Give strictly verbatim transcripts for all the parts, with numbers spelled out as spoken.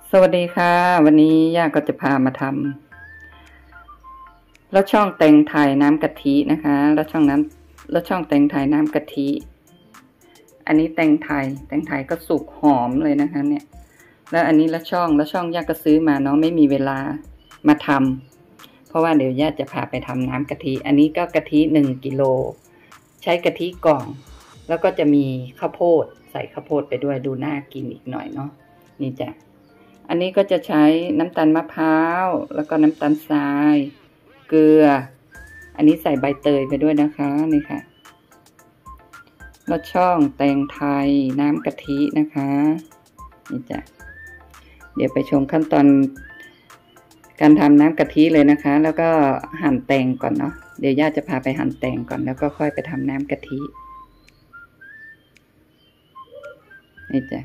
สวัสดีค่ะวันนี้ย่าก็จะพามาทำแล้วช่องแตงไทยน้ำกะทินะคะแล้วช่องน้ำแล้วช่องแตงไทยน้ำกะทิอันนี้แตงไทยแตงไทยก็สุกหอมเลยนะคะเนี่ยแล้วอันนี้ละช่องละช่องย่าก็ซื้อมาเนาะไม่มีเวลามาทำเพราะว่าเดี๋ยวย่าจะพาไปทำน้ำกะทิอันนี้ก็กะทิหนึ่งกิโลใช้กะทิกล่องแล้วก็จะมีข้าวโพดใส่ข้าวโพดไปด้วยดูน่ากินอีกหน่อยเนาะนี่จ้ะอันนี้ก็จะใช้น้ำตาลมะพร้าวแล้วก็น้ำตาลทรายเกลืออันนี้ใส่ใบเตยไปด้วยนะคะนี่ค่ะแล้วช่องแตงไทยน้ำกะทินะคะนี่จ้ะเดี๋ยวไปชมขั้นตอนการทำน้ำกะทิเลยนะคะแล้วก็หั่นแตงก่อนเนาะเดี๋ยวย่าจะพาไปหั่นแตงก่อนแล้วก็ค่อยไปทำน้ำกะทินี่จ้ะ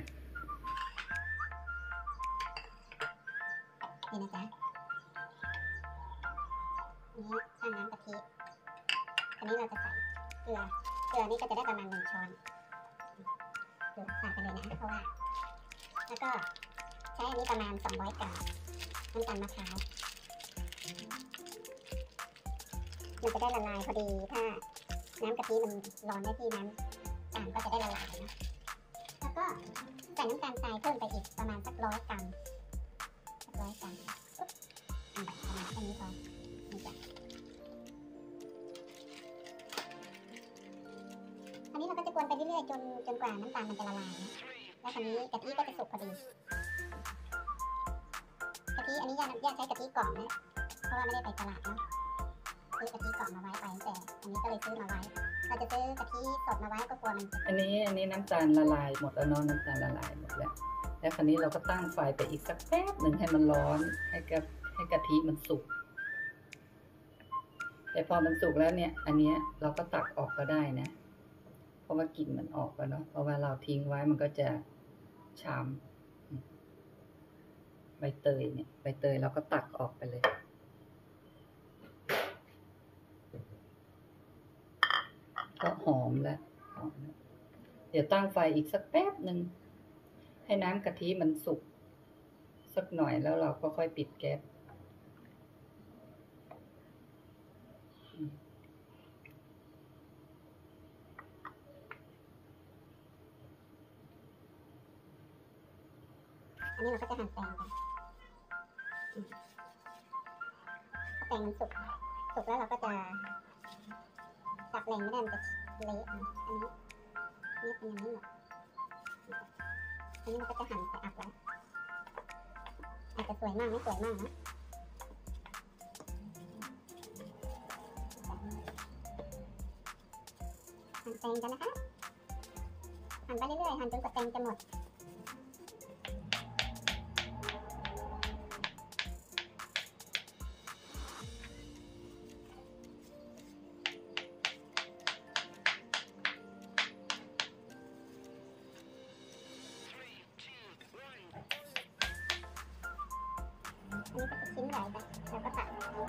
นี่นะจ๊ะนี่ช่างน้ำกะทิอันนี้เราจะใส่เกลือเกลือนี่ก็จะได้ประมาณหนึ่งช้อนเกลือใส่ไปเลยนะเพราะว่าแล้วก็ใช้อันนี้ประมาณสองร้อยกรัมน้ำตาลมะพร้าวมันจะได้ละลายพอดีถ้าน้ำกะทิมันร้อนได้ที่น้ำตาลก็จะได้ละลายนะแล้วก็ใส่น้ำตาลทรายเพิ่มไปอีกประมาณสักร้อยกรัมสักร้อยกรัมประมาณแค่นี้พอนี่จ้ะอันนี้เราก็จะกวนไปเรื่อยๆจนจนกว่าน้ำตาลมันจะละลายนะแล้วคราวนี้กะทิก็จะสุกพอดีกะทิอันนี้ย่าย่าใช้กะทิกล่องนะเพราะว่าไม่ได้ไปตลาดเนาะซื้อกะทิกล่องมาไว้ไปแต่อันนี้ก็เลยซื้อมาไว้เราจะซื้อกะทิสดมาไว้ก็กลัวมันอันนี้อันนี้น้ำตาลละลายหมดแล้วเนาะน้ำตาลละลายหมดแล้วแล้วคราวนี้เราก็ตั้งไฟไปอีกสักแป๊บหนึ่งให้มันร้อนให้กะให้กะทิมันสุกแต่พอมันสุกแล้วเนี่ยอันนี้เราก็ตักออกก็ได้นะเพราะว่ากลิ่นมันออกแล้วเนาะเพราะว่าเราทิ้งไว้มันก็จะชามใบเตยเนี่ยใบเตยเราก็ตักออกไปเลยก็หอมแล้วหอมแล้วเดี๋ยวตั้งไฟอีกสักแป๊บหนึ่งให้น้ำกะทิมันสุกสักหน่อยแล้วเราก็ค่อยปิดแก๊สอันนี้เราก็จะหั่นแตงกันแตงมันสุกสุกแล้วเราก็จะจับแรงไม่ได้มันจะเละอันนี้นี่เป็นอย่างนี้หมดอันนี้มันก็จะหั่นใส่อับแล้วอาจจะสวยมากไม่สวยมากนะหั่นแตงกันนะคะหั่นไปเรื่อยๆหั่นจนกว่าแตงจะหมดอันนี้ก็จะชิ้นใหญ่ไปแล้วก็ตัดถ้าแตง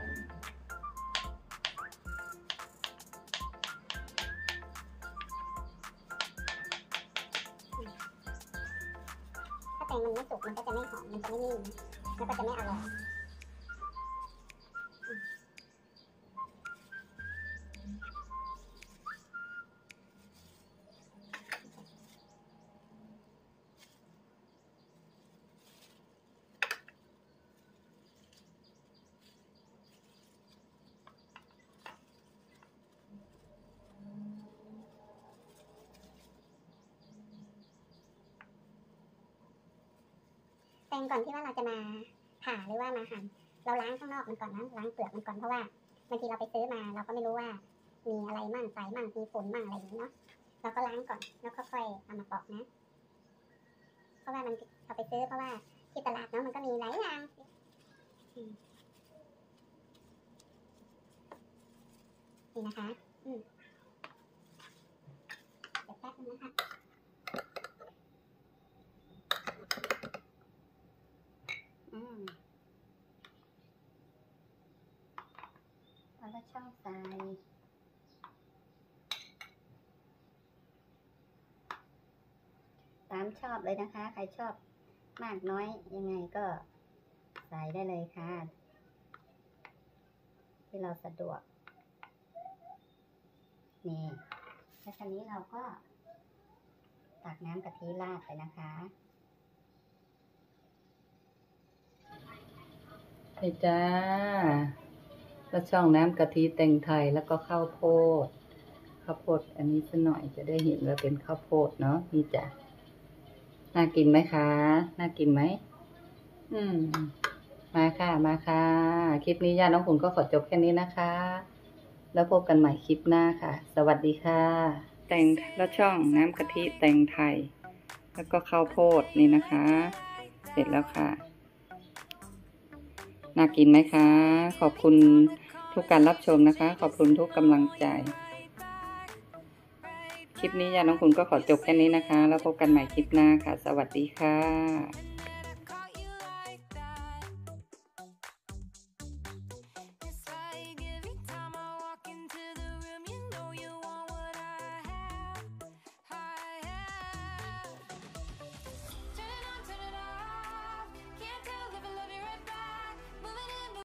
มันไม่สุกมันก็จะไม่หอมมันจะไม่นิ่มแล้วก็จะไม่อร่อยแตงก่อนที่ว่าเราจะมาผ่าหรือว่ามาหั่นเราล้างข้างนอกมันก่อนนะล้างเปลือกมันก่อนเพราะว่าบางทีเราไปซื้อมาเราก็ไม่รู้ว่ามีอะไรมั่งใส่มั่งมีฝุ่นมั่งอะไรอย่างนี้เนาะเราก็ล้างก่อนแล้วก็ค่อยเอามาปอกนะเพราะว่ามันเอาไปซื้อเพราะว่าที่ตลาดเนาะมันก็มีหลายอย่างนี่นะคะอืมเดี๋ยวแป๊บนึงนะคะอืมแล้วก็ช่องใส่ตามชอบเลยนะคะใครชอบมากน้อยยังไงก็ใส่ได้เลยค่ะที่เราสะดวกนี่แล้วคราวนี้เราก็ตักน้ำกะทิราดไปนะคะนี่จ้าแล้วช่องน้ำกะทิแตงไทยแล้วก็ข้าวโพดข้าวโพดอันนี้สักหน่อยจะได้เห็นว่าเป็นข้าวโพดเนาะนี่จ้ะน่ากินไหมคะน่ากินไหมอืมมาค่ะมาค่ะคลิปนี้ย่าน้องขุนก็ขอจบแค่นี้นะคะ แล้วพบกันใหม่คลิปหน้าค่ะสวัสดีค่ะแตงแล้วช่องน้ำกะทิแตงไทยแล้วก็ข้าวโพดนี่นะคะ เสร็จแล้วค่ะน่ากินไหมคะ ขอบคุณทุกการรับชมนะคะ ขอบคุณทุกกำลังใจ คลิปนี้ย่าน้องคุณก็ขอจบแค่นี้นะคะ แล้วพบกันใหม่คลิปหน้าค่ะ สวัสดีค่ะ